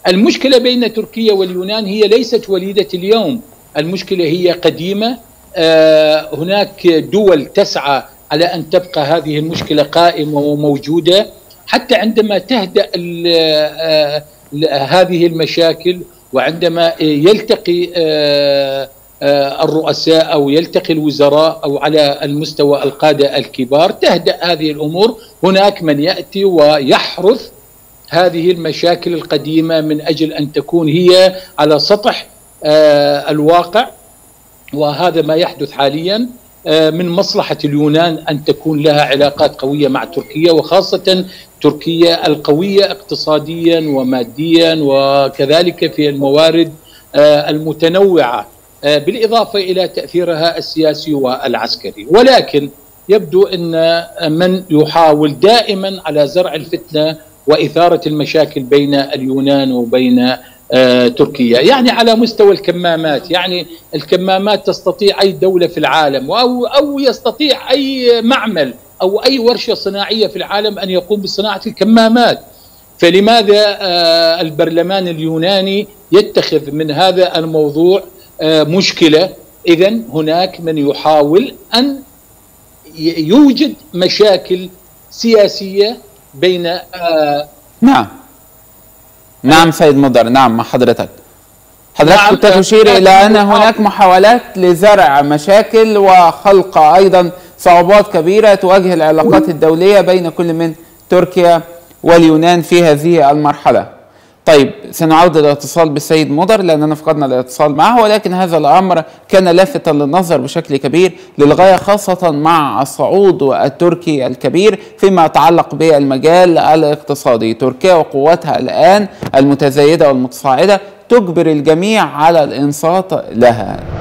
المشكلة بين تركيا واليونان هي ليست وليدة اليوم، المشكلة هي قديمة. هناك دول تسعى على أن تبقى هذه المشكلة قائمة وموجودة، حتى عندما تهدأ هذه المشاكل، وعندما يلتقي الرؤساء أو يلتقي الوزراء أو على المستوى القادة الكبار تهدأ هذه الأمور. هناك من يأتي ويحرث هذه المشاكل القديمة من أجل أن تكون هي على سطح الواقع، وهذا ما يحدث حاليا. من مصلحة اليونان أن تكون لها علاقات قوية مع تركيا، وخاصة تركيا القوية اقتصاديا وماديا وكذلك في الموارد المتنوعة، بالإضافة إلى تأثيرها السياسي والعسكري. ولكن يبدو أن من يحاول دائما على زرع الفتنة وإثارة المشاكل بين اليونان وبين تركيا، يعني على مستوى الكمامات، يعني الكمامات تستطيع أي دولة في العالم أو يستطيع أي معمل أو أي ورشة صناعية في العالم أن يقوم بصناعة الكمامات. فلماذا البرلمان اليوناني يتخذ من هذا الموضوع مشكلة؟ إذن هناك من يحاول أن يوجد مشاكل سياسية بين نعم سيد مضر، نعم مع حضرتك. كنت تشير إلى أن هناك محاولات لزرع مشاكل وخلق أيضا صعوبات كبيرة تواجه العلاقات الدولية بين كل من تركيا واليونان في هذه المرحلة. طيب سنعود الاتصال بالسيد مضر لأننا فقدنا الاتصال معه، ولكن هذا الأمر كان لافتا للنظر بشكل كبير للغاية، خاصة مع الصعود التركي الكبير فيما يتعلق بالمجال الاقتصادي. تركيا وقوتها الآن المتزايدة والمتصاعدة تجبر الجميع على الإنصات لها.